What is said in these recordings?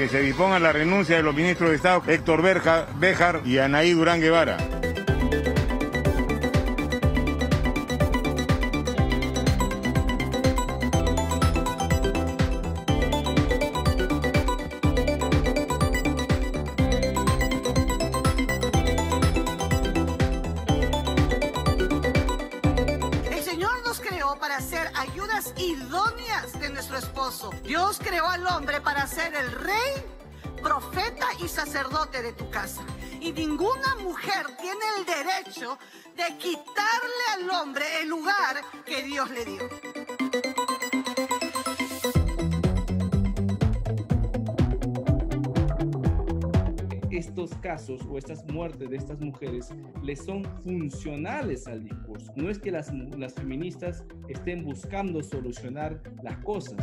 que se disponga la renuncia de los ministros de Estado Héctor Béjar y Anaí Durán Guevara. Para ser ayudas idóneas de nuestro esposo. Dios creó al hombre para ser el rey, profeta y sacerdote de tu casa. Y ninguna mujer tiene el derecho de quitarle al hombre el lugar que Dios le dio. Estos casos o estas muertes de estas mujeres les son funcionales al discurso. No es que las feministas estén buscando solucionar las cosas.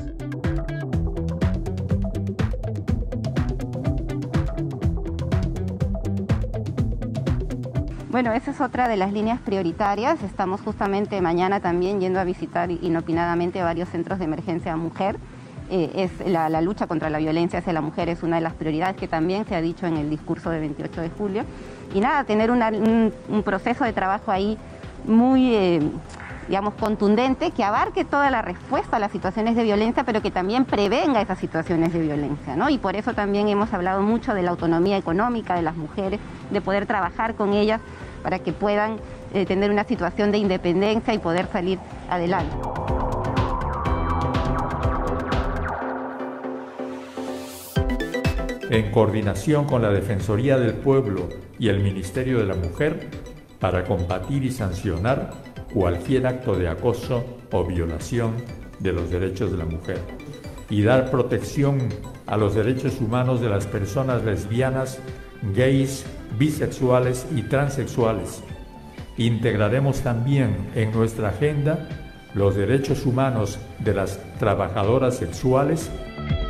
Bueno, esa es otra de las líneas prioritarias. Estamos justamente mañana también yendo a visitar inopinadamente varios centros de emergencia mujer. La lucha contra la violencia hacia la mujer es una de las prioridades que también se ha dicho en el discurso del 28 de julio. Y nada, tener un proceso de trabajo ahí muy, digamos, contundente, que abarque toda la respuesta a las situaciones de violencia, pero que también prevenga esas situaciones de violencia, ¿no? Y por eso también hemos hablado mucho de la autonomía económica de las mujeres, de poder trabajar con ellas para que puedan tener una situación de independencia y poder salir adelante. En coordinación con la Defensoría del Pueblo y el Ministerio de la Mujer, para combatir y sancionar cualquier acto de acoso o violación de los derechos de la mujer y dar protección a los derechos humanos de las personas lesbianas, gays, bisexuales y transexuales. Integraremos también en nuestra agenda los derechos humanos de las trabajadoras sexuales